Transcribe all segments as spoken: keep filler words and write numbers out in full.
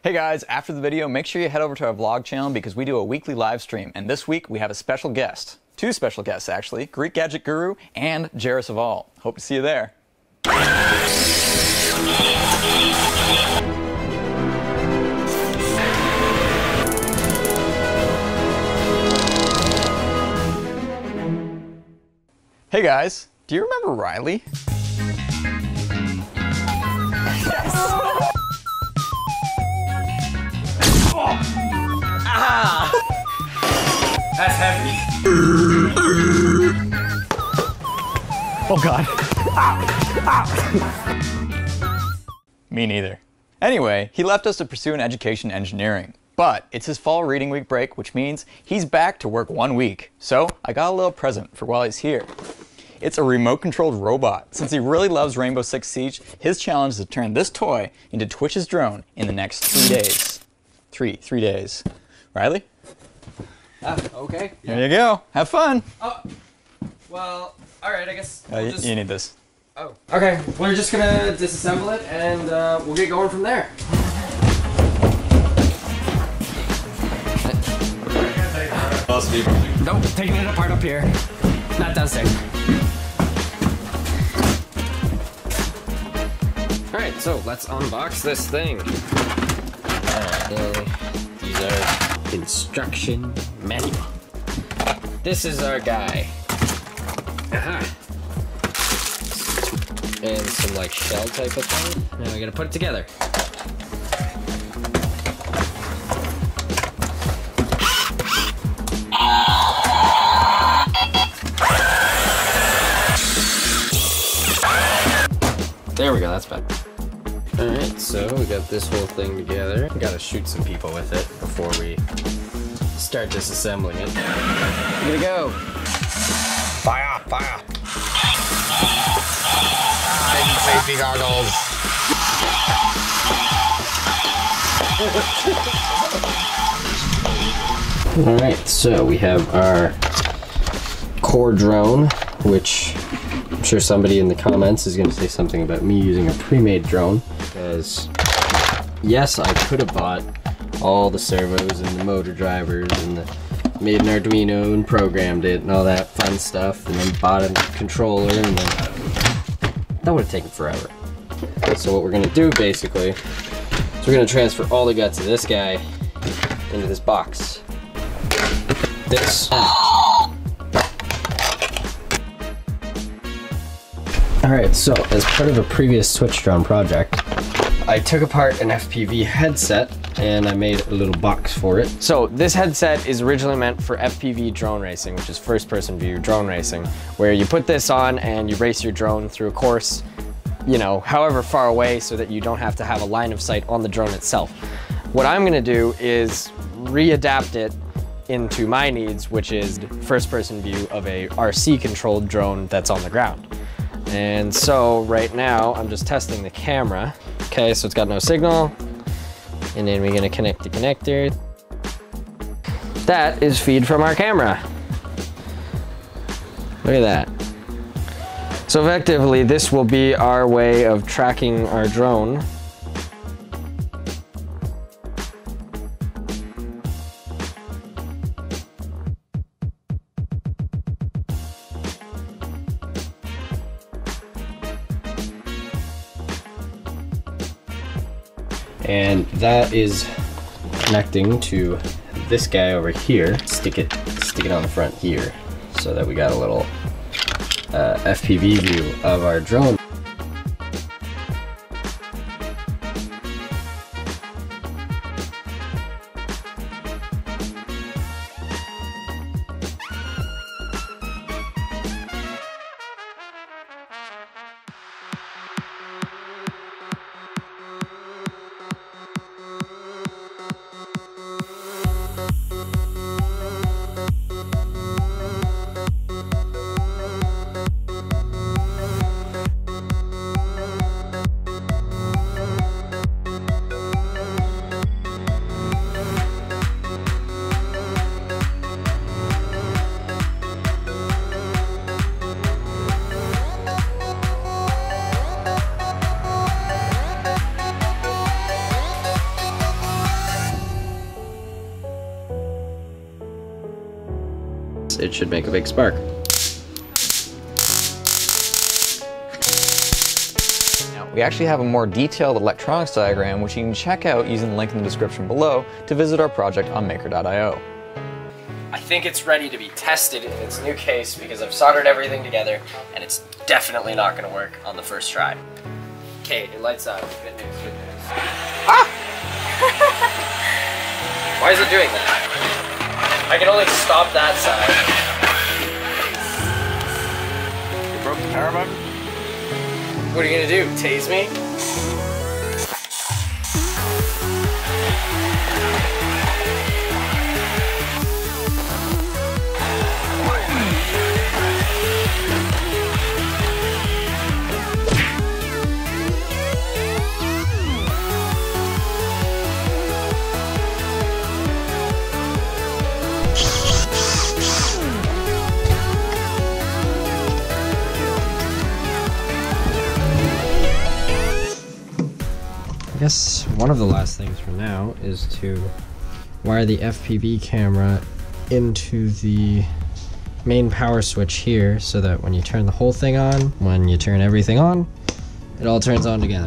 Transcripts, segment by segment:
Hey guys, after the video, make sure you head over to our vlog channel because we do a weekly live stream, and this week we have a special guest. Two special guests, actually. Greek Gadget Guru and Jairus of All. Hope to see you there. Hey guys, do you remember Riley? Yes! Oh. Ah! That's heavy. Oh god. Ah. Ah. Me neither. Anyway, he left us to pursue an education in engineering. But it's his fall reading week break, which means he's back to work one week. So I got a little present for while he's here. It's a remote-controlled robot. Since he really loves Rainbow Six Siege, his challenge is to turn this toy into Twitch's drone in the next three days. Three, three days. Riley? Ah, okay. There you go. Have fun. Oh, well, all right, I guess Uh, we'll you, just... you need this. Oh, okay. We're just gonna disassemble it, and uh, we'll get going from there. Nope, taking it apart up here. Not downstairs. Alright, so let's unbox this thing. Uh, these are instruction manual. This is our guy. Aha. And some like shell type of thing. Now we gotta put it together. There we go, that's better. Alright, so we got this whole thing together. We gotta shoot some people with it before we start disassembling it. We're gonna go. Fire, fire. Safety goggles. Alright, so we have our core drone, which I'm sure somebody in the comments is going to say something about me using a pre-made drone, because yes, I could have bought all the servos and the motor drivers and the, made an Arduino and programmed it and all that fun stuff, and then bought a controller, and then that would have taken forever. So what we're going to do basically is we're going to transfer all the guts of this guy into this box. This. Alright, so as part of a previous Twitch drone project, I took apart an F P V headset and I made a little box for it. So this headset is originally meant for F P V drone racing, which is first person view drone racing, where you put this on and you race your drone through a course, you know, however far away, so that you don't have to have a line of sight on the drone itself. What I'm gonna do is readapt it into my needs, which is first person view of a R C controlled drone that's on the ground. And so right now I'm just testing the camera. Okay, so it's got no signal. And then we're gonna connect the connector. That is feed from our camera. Look at that. So effectively, this will be our way of tracking our drone. And that is connecting to this guy over here. Stick it, stick it on the front here, so that we got a little uh, F P V view of our drone. it should make a big spark. We actually have a more detailed electronics diagram which you can check out using the link in the description below to visit our project on maker dot i o. I think it's ready to be tested in its new case because I've soldered everything together and it's definitely not going to work on the first try. Okay, it lights up. Good news, good news. Ah! Why is it doing that? I can only stop that side. You broke the power button? What are you gonna do? Tase me? I guess one of the last things for now is to wire the F P V camera into the main power switch here so that when you turn the whole thing on, when you turn everything on, it all turns on together.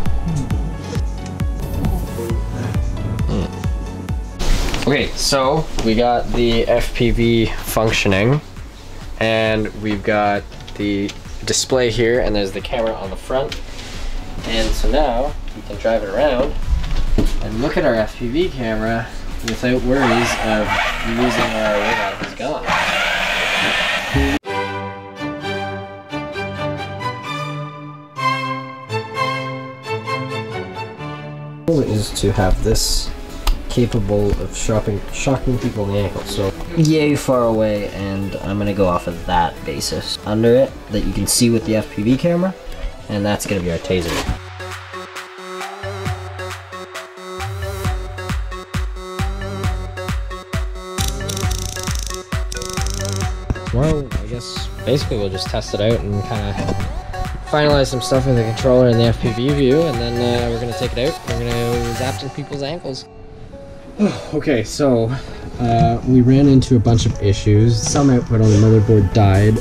Mm. Okay, so we got the F P V functioning and we've got the display here and there's the camera on the front. And so now we can drive it around and look at our F P V camera without worries of losing our way that it's gone. The goal is to have this capable of shocking, shocking people in the ankle. So yay far away, and I'm gonna go off of that basis. Under it, that you can see with the F P V camera, and that's gonna be our taser. Well, I guess basically we'll just test it out and kind of finalize some stuff with the controller and the F P V view, and then uh, we're gonna take it out. We're gonna zap some people's ankles. Okay, so uh, we ran into a bunch of issues. Some output on the motherboard died.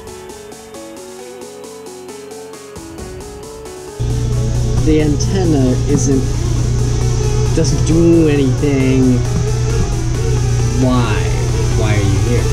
The antenna isn't doesn't do anything. Why? Why are you here?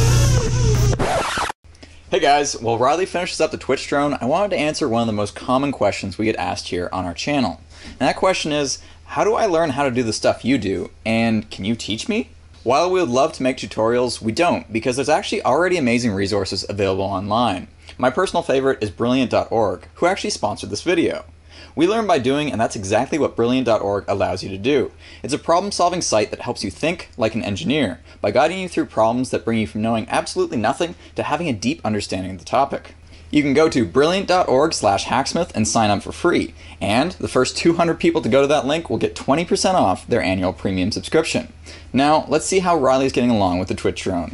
Hey guys, while Riley finishes up the Twitch drone, I wanted to answer one of the most common questions we get asked here on our channel. And that question is, how do I learn how to do the stuff you do, and can you teach me? While we would love to make tutorials, we don't, because there's actually already amazing resources available online. My personal favorite is Brilliant dot org, who actually sponsored this video. We learn by doing, and that's exactly what Brilliant dot org allows you to do. It's a problem-solving site that helps you think like an engineer, by guiding you through problems that bring you from knowing absolutely nothing to having a deep understanding of the topic. You can go to Brilliant dot org slash Hacksmith and sign up for free, and the first two hundred people to go to that link will get twenty percent off their annual premium subscription. Now, let's see how Riley's getting along with the Twitch drone.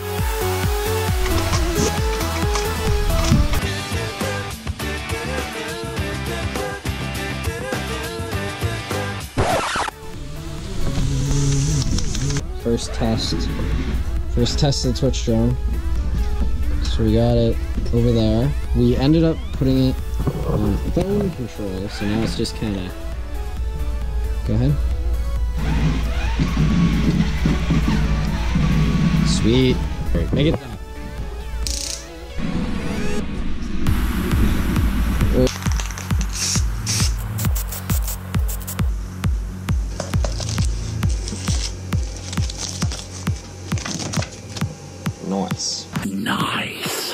First test. First test of the Twitch drone. So we got it over there. We ended up putting it on phone control, so now it's just kind of... Go ahead. Sweet. Alright, make it stop. Nice. Nice.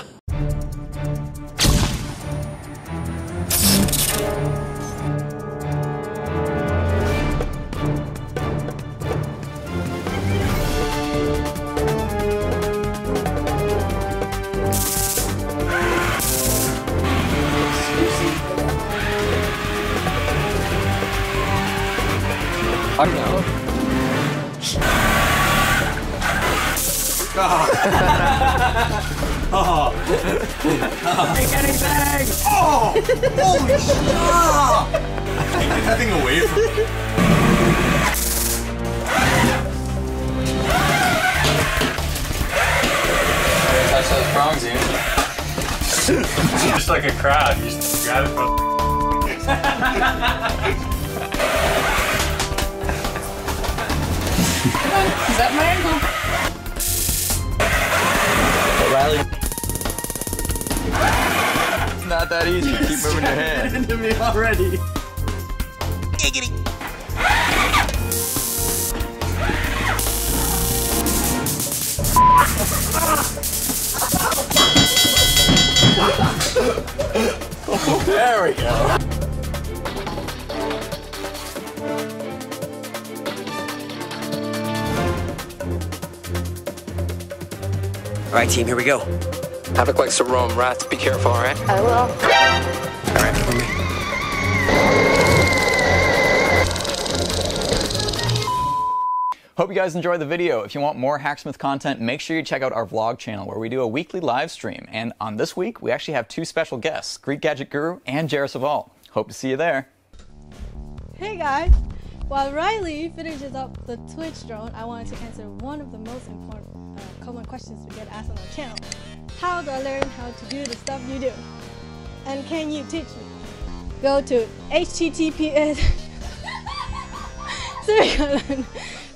I don't know. Oh. Oh. Take anything! Oh! Holy shit! Take that thing away from me. like a crowd. You just grab it from. Is that my ankle? Riley. It's not that easy. Keep moving your hand. Into me already. Giggity. There we go. All right, team, here we go. I look like some Rome rats. Be careful, all right? I will. All right, for me. Hope you guys enjoyed the video. If you want more Hacksmith content, make sure you check out our vlog channel where we do a weekly live stream. And on this week, we actually have two special guests, Greek Gadget Guru and Jairus Saval. Hope to see you there. Hey guys! While Riley finishes up the Twitch drone, I wanted to answer one of the most important uh, common questions we get asked on our channel. How do I learn how to do the stuff you do? And can you teach me? Go to H T T P S